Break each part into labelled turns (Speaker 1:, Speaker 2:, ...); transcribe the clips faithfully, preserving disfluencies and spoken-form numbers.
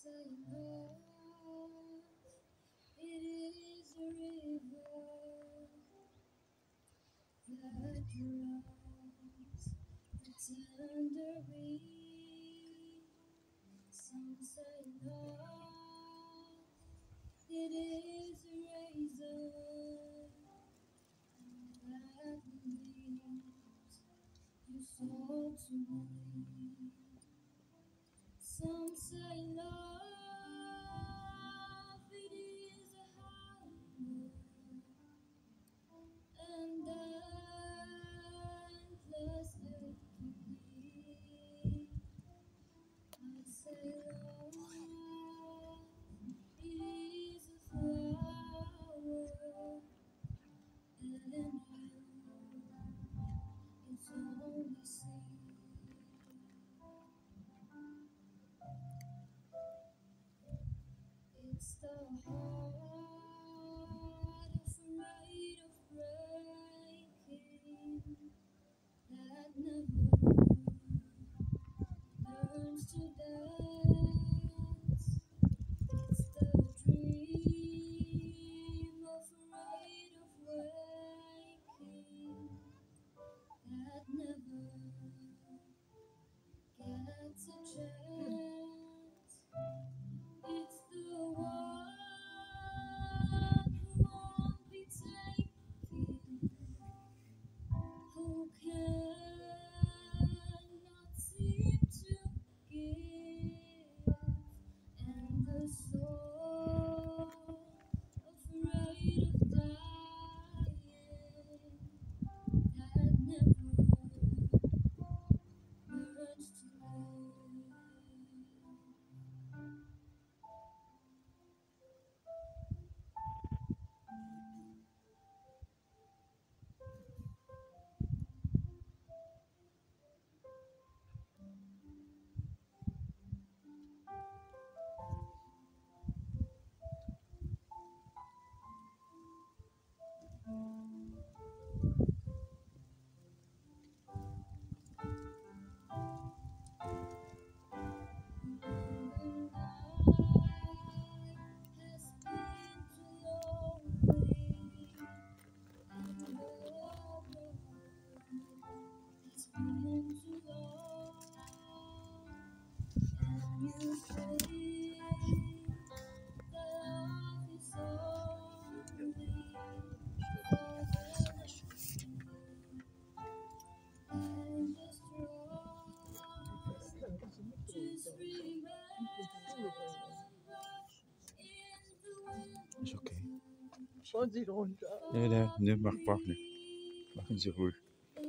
Speaker 1: Ist okay.
Speaker 2: Schauen Sie runter.
Speaker 1: Ja, ne, ne, mach, brauch nicht. Machen Sie ruhig.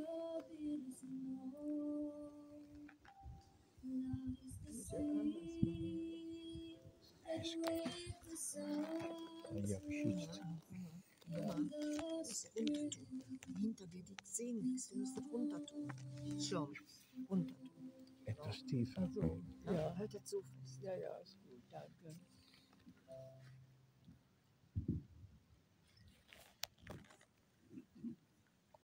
Speaker 1: Ist okay. Ja, beschützt.
Speaker 2: Musst runter tun. Hinter dir die Zehen nichts. Du musst das runter tun. Schon. Runter tun.
Speaker 1: Etwas tiefer.
Speaker 2: Also, ja, halt jetzt so fest. Ja, ja, ist gut. Danke.